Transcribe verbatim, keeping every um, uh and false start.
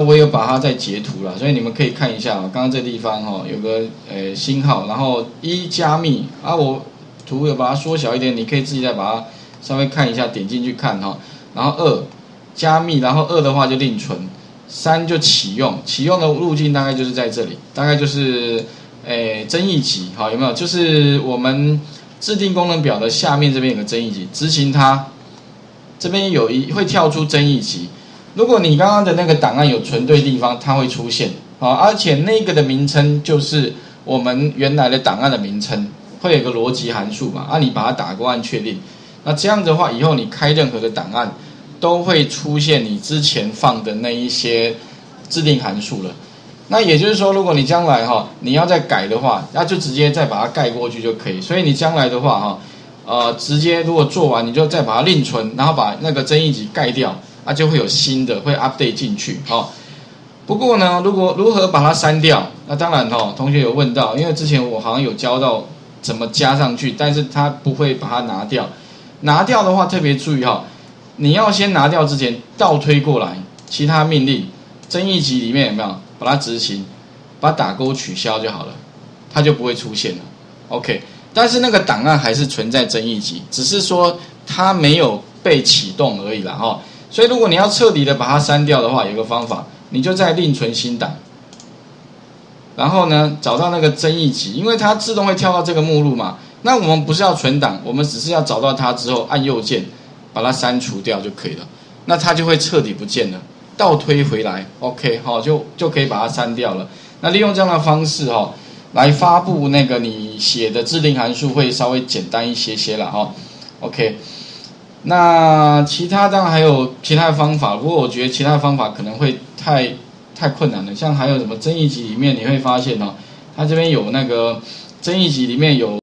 我有把它再截图了，所以你们可以看一下啊，刚刚这地方哈、哦、有个呃星号，然后一加密啊，我图有把它缩小一点，你可以自己再把它稍微看一下，点进去看哈、哦。然后二加密，然后二的话就另存，三就启用，启用的路径大概就是在这里，大概就是诶争议级，好有没有？就是我们制定功能表的下面这边有个争议级，执行它。这边有一会跳出争议级，如果你刚刚的那个档案有存对地方，它会出现啊，而且那个的名称就是我们原来的档案的名称，会有一个逻辑函数嘛，啊，你把它打过按确定，那这样的话，以后你开任何的档案都会出现你之前放的那一些制定函数了。那也就是说，如果你将来哈你要再改的话，那就直接再把它盖过去就可以。所以你将来的话哈。呃，直接如果做完，你就再把它另存，然后把那个争议级盖掉，那、啊、就会有新的会 update 进去。哦，不过呢，如果如何把它删掉？那当然哦，同学有问到，因为之前我好像有教到怎么加上去，但是他不会把它拿掉。拿掉的话，特别注意哈、哦，你要先拿掉之前倒推过来，其他命令争议级里面有没有把它执行，把打勾取消就好了，它就不会出现了。OK。但是那个档案还是存在争议级，只是说它没有被启动而已啦哈。所以如果你要彻底的把它删掉的话，有个方法，你就再另存新档，然后呢找到那个争议级，因为它自动会跳到这个目录嘛。那我们不是要存档，我们只是要找到它之后按右键把它删除掉就可以了，那它就会彻底不见了，倒推回来 ，OK 哈，就就可以把它删掉了。那利用这样的方式哈。来发布那个你写的制定函数会稍微简单一些些了哈 ，OK。那其他当然还有其他的方法，不过我觉得其他的方法可能会太太困难了。像还有什么争议集里面你会发现哦，它这边有那个争议集里面有。